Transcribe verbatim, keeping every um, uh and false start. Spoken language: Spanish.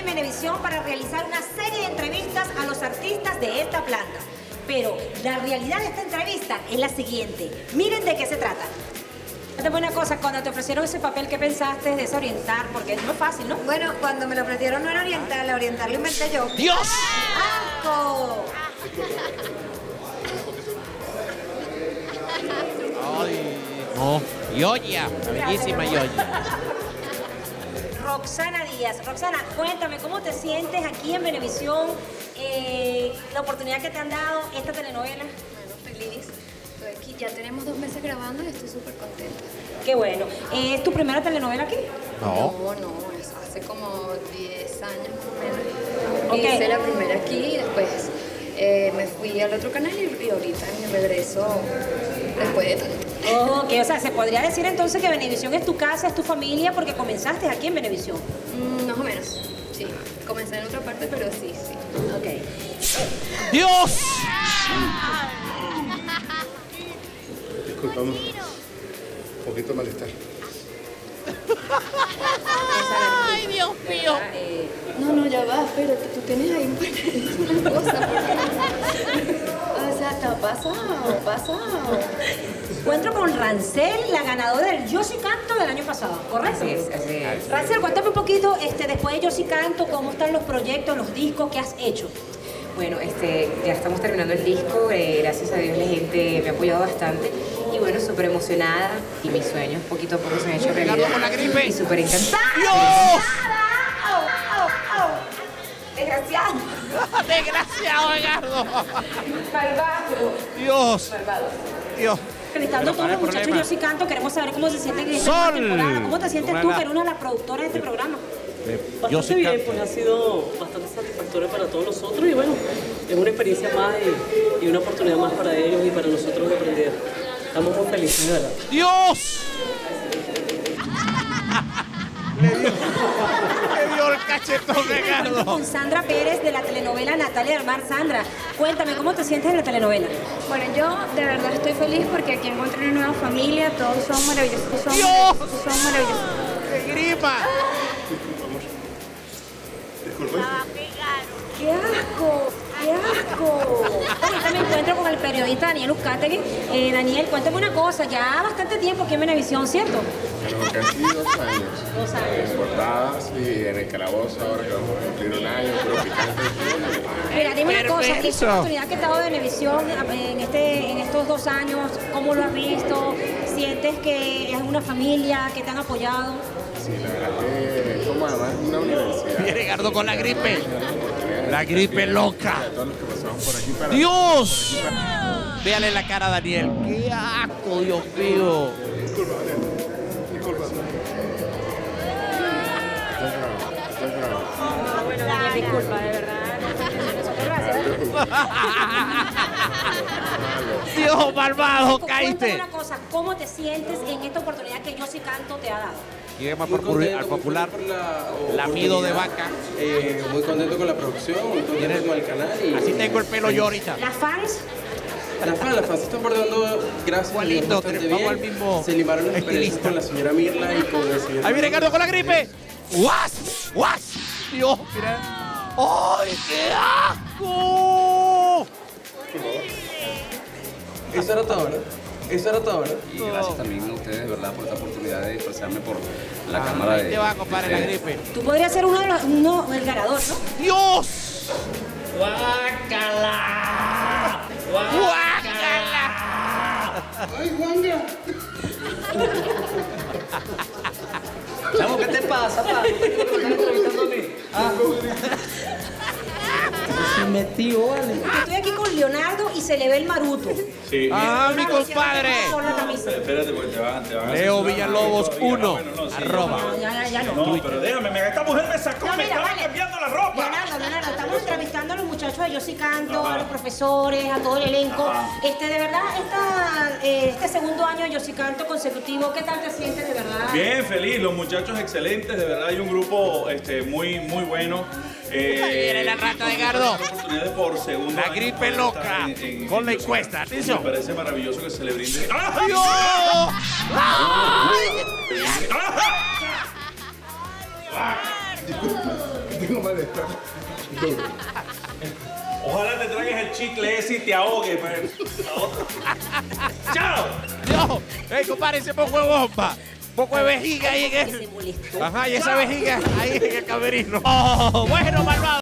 en Venevisión para realizar una serie de entrevistas a los artistas de esta planta. Pero la realidad de esta entrevista es la siguiente. Miren de qué se trata. Cuéntame una cosa, cuando te ofrecieron ese papel, ¿qué pensaste? Desorientar, porque no es fácil, ¿no? Bueno, cuando me lo ofrecieron no era orientar, la orientar lo inventé yo. ¡Dios! ¡Asco! Ay, no. Yoya, la bellísima Yoya. Roxana Díaz. Roxana, cuéntame, ¿cómo te sientes aquí en Venevisión? Eh, la oportunidad que te han dado esta telenovela. Bueno, feliz. Estoy aquí, ya tenemos dos meses grabando y estoy súper contenta. Qué bueno. ¿Es tu primera telenovela aquí? No. No, no, es hace como diez años más o menos. Ok. Hice la primera aquí y después eh, me fui al otro canal y, y ahorita en mi regreso después de tanto. Oh, ok, o sea, se podría decir entonces que Venevisión es tu casa, es tu familia, porque comenzaste aquí en Venevisión. Mm, más o menos, sí. Comencé en otra parte, pero sí, sí. Ok. ¡Dios! Disculpame. Un poquito de malestar. ¡Ay, Dios mío! Eh, no, no, ya va, espérate, tú tienes ahí una cosa. Porque... o sea, ¿te ha pasado? ¿Pasado? Encuentro con Rancel, la ganadora del Yo Sí Canto del año pasado, ¿correcto? Así es, así es. Rancel, cuéntame un poquito, este, después de Yo Sí Canto, cómo están los proyectos, los discos que has hecho. Bueno, este, ya estamos terminando el disco, eh, gracias a Dios la gente me ha apoyado bastante y bueno, súper emocionada y mis sueños poquito a poco se han hecho realidad. Ricardo con la gripe. Y súper encantada. ¡Dios! Desgraciado. ¡Desgraciado, Ricardo! Malvado. ¡Dios! Malvado. ¡Dios! Felicitando a Pero todos los ¿cuál es el muchachos problema? Yo Sí Canto, queremos saber cómo se sienten en esta Sol. nueva temporada. ¿Cómo te sientes Una tú, de la- que eres una de las productoras de este programa? Yo Bastante sí bien, canto. pues ha sido bastante satisfactorio para todos nosotros y bueno, es una experiencia más y, y una oportunidad más para ellos y para nosotros de aprender. Estamos muy felices, de verdad. ¡Dios! Le dio, le dio el cachetón, Ricardo. Con Sandra Pérez de la telenovela Natalia del Mar. Sandra, cuéntame, ¿cómo te sientes en la telenovela? Bueno, yo de verdad estoy feliz porque aquí encontré una nueva familia, todos son maravillosos, son ¡Dios! maravillosos, son maravillosos. ¡Qué gripa! Disculpe. ¡Qué asco! ¡Qué asco! Ahorita me encuentro con el periodista Daniel Uzcategui. Eh, Daniel, cuéntame una cosa, ya bastante tiempo aquí en Venevisión, ¿cierto? Bueno, casi dos años. Dos años. En portadas y en el calabozo ahora que vamos a cumplir un año, pero picante. Mira, dime una cosa, Perverso. esta oportunidad que te ha dado Venevisión en, este, en estos dos años, ¿cómo lo has visto? ¿Sientes que es una familia que te han apoyado? Sí, la verdad que es como además una universidad. Y Ricardo con la gripe. La gripe loca. A todos los que pasamos por aquí para... ¡Dios! Véale la cara a Daniel. ¡Qué asco, Dios mío! Disculpa, Daniel. Disculpa. Estás bravo, estás bravo. Ah, bueno, Daniel, disculpa, de verdad. Gracias. ¡Dios, malvado! Cuéntame ¡Caíste! una cosa, ¿cómo te sientes en esta oportunidad que Yo Sí Canto te ha dado? Llegué más Muy por contento, al muy popular. contento por la Lamido de oportunidad. vaca. Eh, muy contento con la producción, muy contento con el canal. Y, Así tengo el pelo yo ahorita. ¿Las fans? Las fans, las fans se están portando, gracias a Dios, Igualito, bastante vamos bien. al mismo Se limaron las estilista. diferencias con la señora Mirla y con el señor... ¡Ahí viene Ricardo con la gripe! ¡Guas! ¡Guas! ¡Dios, mira! ¡Ay, qué asco! Eso era todo, ¿no? Eso era todo, ¿no? Y gracias también a ustedes, de verdad, por esta oportunidad de expresarme por la cámara de... Te va, compadre, la gripe. Tú podrías ser uno de los, uno, el ganador, ¿no? ¡Dios! ¡Guácala! ¡Guácala! ¡Ay, Juanga! Chamo, ¿qué te pasa, pa? ¿Por qué me estás entrevistando a mí? Ah. Se metió, vale. Estoy aquí con Leonardo y se le ve el maruto. Sí, ¡Ah, mi Leonardo, compadre! Con la camisa. espérate, porque te van, te van a Leo censurar Villalobos todavía. uno, Ah, bueno, no, sí, arroba. No, ya, ya, ya no. No, pero déjame, me- esta mujer me sacó, No, me mira, estaba vale. cambiando la ropa. Leonardo, Leonardo, estamos entrevistando a los muchachos de Yo Sí Canto, Ajá. a los profesores, a todo el elenco. Ajá. Este, de verdad, esta, eh, este segundo año de Yo Sí Canto consecutivo, ¿qué tal te sientes de verdad? Bien, feliz, los muchachos excelentes, de verdad hay un grupo este, muy, muy bueno. Eh, Ahí viene la rata de Gardo. oportunidades por segundo La año gripe estar loca. en- en- Con la en Yo Sí encuesta, Canto. atención. Me parece maravilloso que se le brinde. ¡Ah! ¡Dios! ¡Ay! tengo malestar. Duro. Ojalá te tragues el chicle ese y te ahogues. Pues. ¡Chao! Dios, ey, compadre, ese poco de bomba. Poco de vejiga ahí en el... Ajá, y esa vejiga ahí en el camerino. Oh, bueno, malvado.